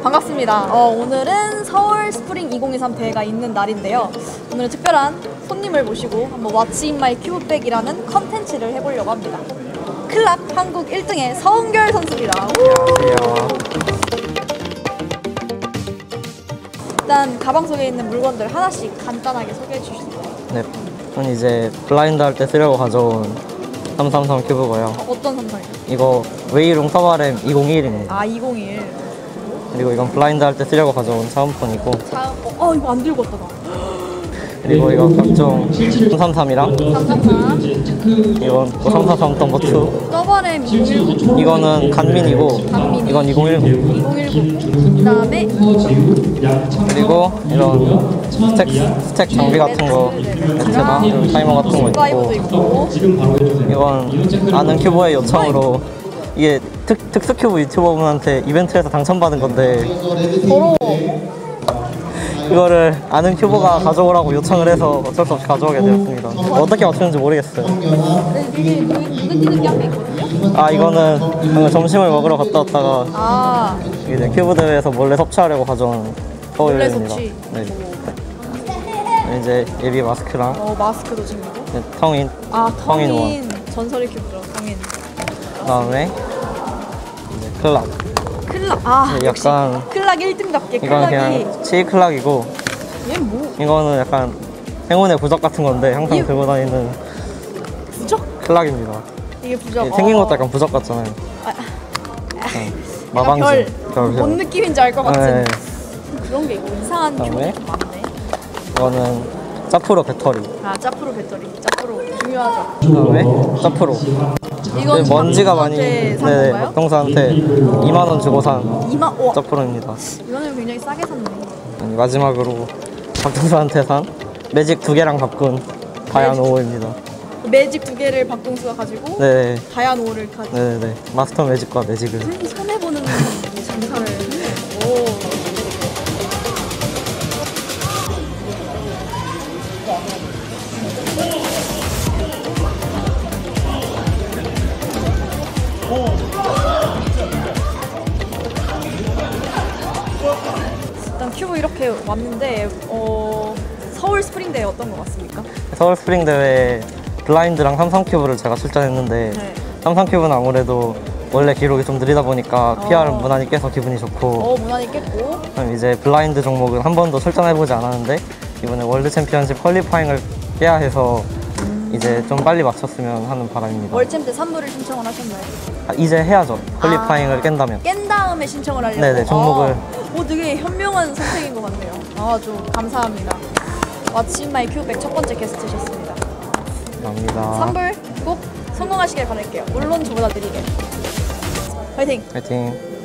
반갑습니다. 오늘은 서울 스프링 2023 대회가 있는 날인데요. 오늘은 특별한 손님을 모시고 한번 What's in my 큐브백이라는 컨텐츠를 해보려고 합니다. 클락 한국 1등의 서은결 선수입니다. 안녕하세요. 일단 가방 속에 있는 물건들 하나씩 간단하게 소개해 주실 수 있나요? 네, 저는 이제 블라인드 할 때 쓰려고 가져온 333 큐브고요. 어떤 삼성이요? 이거 웨이롱 서바램 201입니다. 아, 201. 그리고 이건 블라인드 할 때 쓰려고 가져온 사은폰이고, 이거 안 들고 왔다 나. 그리고 이거 각종 333이랑 333. 이건 333 넘버2. 서버램 210. 이거는 간민이고, 간민. 이건 2019. 2019. 그 다음에 그리고 이런 스택 장비 같은 거, 배트나 타이머 같은 거 스파이버도 있고, 있고. 이건 아는 큐버의 요청으로 이게 특수 큐브 유튜버분한테 이벤트에서 당첨받은 건데, 더러워. 이거를 아는 큐버가 가져오라고 요청을 해서 어쩔 수 없이 가져오게 되었습니다. 어떻게 맞추는지 모르겠어요. 근데 되게 느끼한 게 있거든요? 아, 이거는 방금 점심을 먹으러 갔다 왔다가 이제 큐브 대회에서 몰래 섭취하려고 가져온 몰래 서울입니다. 섭취. 네. 이제 예비 마스크랑 마스크도 챙기고. 네, 텅인 텅인 전설의 큐브죠. 텅인. 그다음에 이제 클락. 클락. 네, 역시 약간 클락 1등답게 이건 클락이. 그냥 치이 클락이고, 얘는 뭐? 이거는 약간 행운의 부적 같은 건데 항상 이게 들고 다니는 부적? 클락입니다. 이게 부적. 생긴 것도 약간 부적 같잖아요. 마방지. 뭔 느낌인지 알 것 같은. 네. 그런 게 있고 이상한 그다음에 큐브도 많네. 이거는 짜프로 배터리. 짜프로 배터리. 짜프로 중요하죠. 그다음에 짜프로. 이건 먼지가 많이 산 건가요? 박동수한테 2만 원 주고 산 2만. 와. 짜프로입니다. 이거는 굉장히 싸게 샀네. 마지막으로 박동수한테 산 매직 2개랑 바꾼 다이안 5호입니다. 매직 2개를 박동수가 가지고 네. 다이안 5를 가지고. 네네. 마스터 매직과 매직을. 손해보는 장사를. 오. 일단 큐브 이렇게 왔는데 서울 스프링 대회 어떤 것 같습니까? 서울 스프링 대회 블라인드랑 삼성 큐브를 제가 출전했는데, 네. 삼성 큐브는 아무래도 원래 기록이 좀 느리다 보니까 PR은 무난히 깨서 기분이 좋고, 무난히 깼고. 그럼 이제 블라인드 종목은 한 번도 출전해보지 않았는데 이번에 월드 챔피언십 퀄리파잉을 깨야 해서 이제 좀 빨리 맞췄으면 하는 바람입니다. 월챔 때 3부를 신청을 하셨나요? 이제 해야죠. 퀄리파잉을 깬다면. 깬 다음에 신청을 하려고? 네네, 종목을. 되게 현명한 선택인 것 같네요. 좀 감사합니다. What's in my 큐브백 첫 번째 게스트셨습니다. 감사합니다. 3불 꼭 성공하시길 바랄게요. 물론 저보다 느리게. 화이팅! 화이팅!